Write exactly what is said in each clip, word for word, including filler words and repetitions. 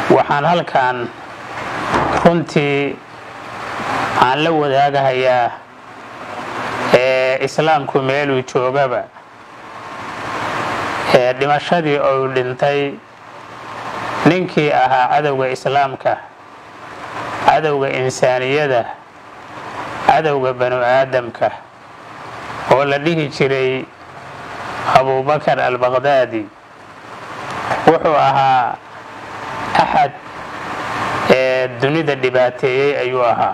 waxaan halkan runtii aan la wadaagahayaa ee islaamku meeluu joogaba ee dhimashadii oo dhintay ninkii ahaa cadowga islaamka, cadowga insaaniyada, cadowga banu aadamka oo la dhihi jiray abubakar al-Baghdadi. wuxuu ahaa axad ee dunida dhibaateeyey ayuu ahaa.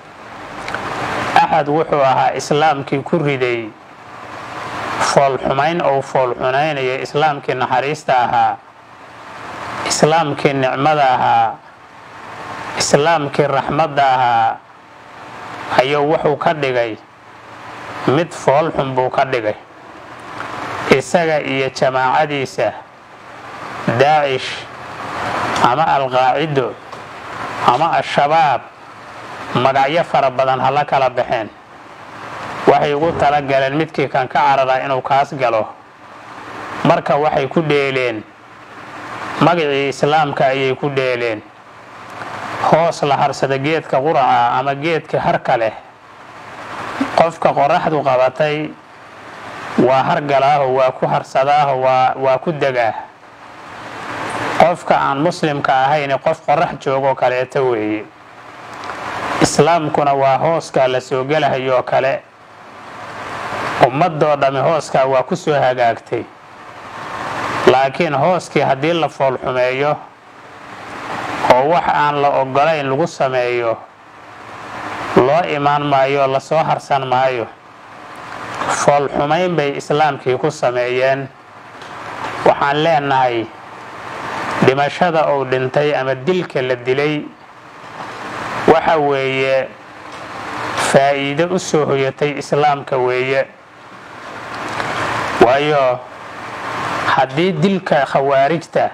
axad wuxuu ahaa islaamkii ku riday foolxumayn oo foolxunaynaya islaamkii naxariista ahaa, islaamkii nicmada ahaa, islaamkii raxmadda ahaa ayuu wuxuu ka dhigay mid foolxun buu ka dhigay. isaga iyo jamaacadiisa daacish ama alqaacido ama al-shabaab magacyo fara badan hala kala baxeen, waxay ugu talagaleen midkii kan ka cararaa inuu kaas galo. marka waxay ku dheeleen magacii islaamka ayay ku dheeleen. hoos la harsada geedka quraca ama geedka harka leh, qofka qoraxdu qabatay waa hargalaaho, waa ku harsadaaho, waa ku degaa. qofka aan muslimka ahayn qof qorax joogoo kaleeta weeye. islaamkuna waa hooskaa la soo gelahayoo kale. ummadoo dhammi hooskaa waa ku soo hagaagtay, laakiin hooskii haddii la foolxumeeyo oo wax aan la ogolayn lagu sameeyo loo imaan maayo, la soo harsan maayo. foolxumayn bay islaamkii ku sameeyeen. waxaan leenahay dhimashada uu dhintay ama dilka la dilay waxa weeye faa'iido u soo hoyatay islaamka weeye. waayo haddii dilka khawaarijta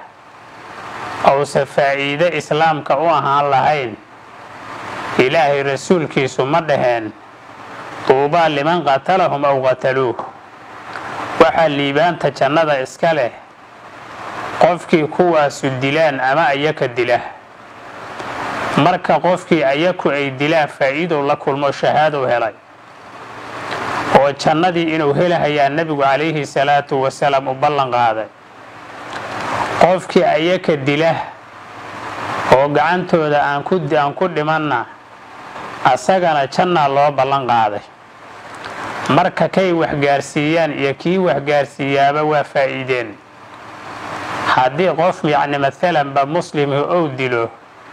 uusan faa'iido islaamka u ahaan lahayn, ilaahay rasuulkiisu ma dhaheen tuubaa liman qatalahum aw qataluuh. waxaa liibaanta jannada iska leh qofkii kuwaasu dilaan ama ayaka dila. marka qofkii ayaku ay dilaan faa'iidow la kulmo, shahaadow helay oo jannadii inuu helahayaa nebigu calayhi salaatu wasalaam u ballan qaaday. qofkii ayaka dila oo gacantooda aan ku dhimanna asagana jannaa loo ballan qaaday. marka kay waxgaarsiiyaan iyo kii waxgaarsiiyaaba waa faa'iideen. haddii qof yacni maalanba muslimhi ou dilo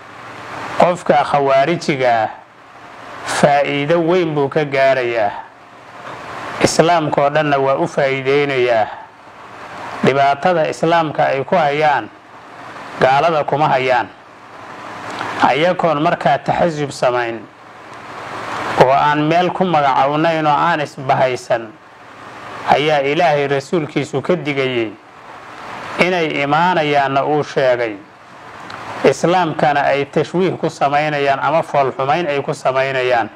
qofka khawaarijiga ah, faa'iido weyn buu ka gaarayaa. islaamkaoo dhanna waa u faa'iideynayaa. dhibaatada islaamka ay ku hayaan gaalada kuma hayaan. ayagoon markaa taxasub samayn oo aan meel ku magacownayn oo aan isbahaysan ayaa ilaahay rasuulkiisu ka digayey inay imaanayaanna uu sheegay. islaamkana ay tashwiih ku samaynayaan ama foolxumayn ay ku samaynayaan.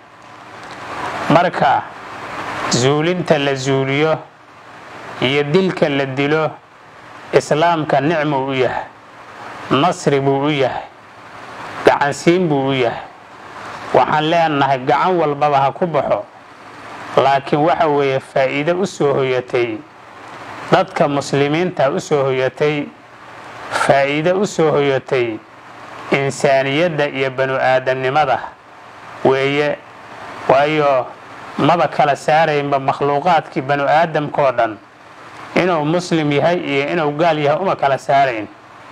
marka zuulinta la zuuliyo iyo dilka la dilo islaamka nicmu u yahay, nasri buu u yahay, gacansiin buu u yahay. waxaan leenahay gacan walbaba ha ku baxo, laakiin waxa weeye faa'iido u soo hoyatay dadka muslimiinta, u soo hoyatay faa'iido u soo hoyatay insaaniyadda iyo banu aadamnimada weeye. waayo maba kala saaraynba makhluuqaadkii banu aadamkoo dhan inuu muslim yahay iyo inuu gaal yahay uma kala saarayn.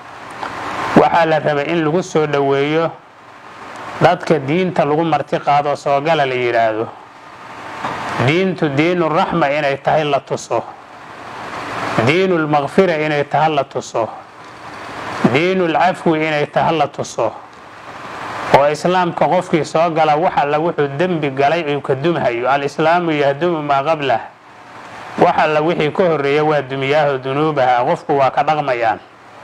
waxaa la rabay in lagu soo dhoweeyo dadka diinta lagu marti qaado soo gala la yidhaahdo. diintu diinuraxma inay tahay la tuso, diinulmaqfira inay tahay la tuso, diinulcafwi inay tahay la tuso. oo islaamka qofkii soo gala wax alla wuxuu dembi galay uu ka dumhayo. al-islaamu yahdumu maa qablah. wax alla wixii ka horreeya waa dumiyaaho dunuubaha, qofku waa ka dhaqmayaan.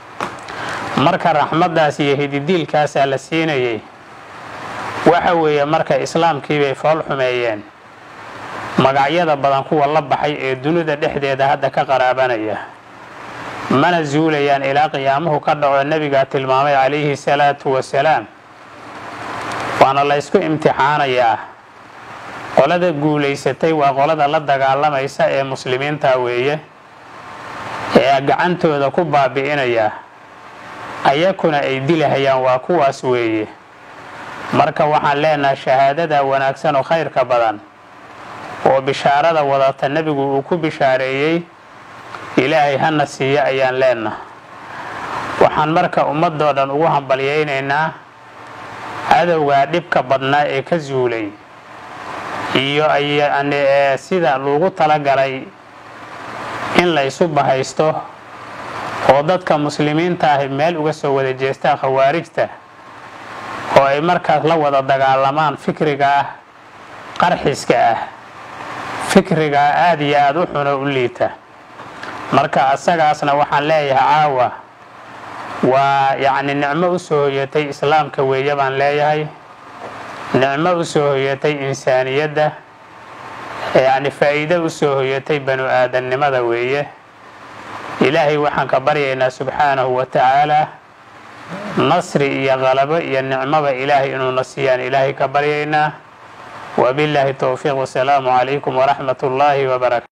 marka raxmaddaas iyo hididiilkaasaa la siinayay. waxa weeye marka islaamkii bay fool xumeeyeen. magacyada badan kuwa la baxay ee dunida dhexdeeda hadda ka qaraabanaya mana zuulayaan ilaa qiyaamuhu ka dhaco nebigaa tilmaamay calayhi salaatu wasalaam. waana la ysku imtixaanayaa. qolada guulaysatay waa qolada la dagaalamaysa ee muslimiinta weeye ee gacantooda ku baabi'inaya, ayakuna ay dilahayaan waa kuwaas weeye. marka waxaan leenahay shahaadada wanaagsan oo khayrka badan oo bishaarada wadata nebigu uu ku bishaareeyey ilaahay hana siiya ayaan leenahay. waxaan marka ummadoo dhan ugu hambalyaynaynaa cadowgaa dhibka badnaa ee ka zuulay iyo sida loogu talagalay in la isu bahaysto oo dadka muslimiinta ah meel uga soo wada jeestaan khawaarijta oo ay markaas la wada dagaalamaan fikriga ah qarxiska ah, fikriga aad iyo aad u xun oo u liita. marka asagaasna waxaan leeyahay caawa waa yacni nicmo u soo hoyatay islaamka weeye baan leeyahay, nicmo u soo hoyatay insaaniyadda, yacni faa'iido u soo hoyatay banu aadannimada weeye. ilaahay waxaan ka baryaynaa subxaanahu wa tacaala nasri iyo qalabo iyo nicmoba ilaahay inuu na siiyaan ilaahay ka baryaynaa. wabilaahi towfiiq. wasalaamu calaykum waraxmat ullaahi wabarakaatu.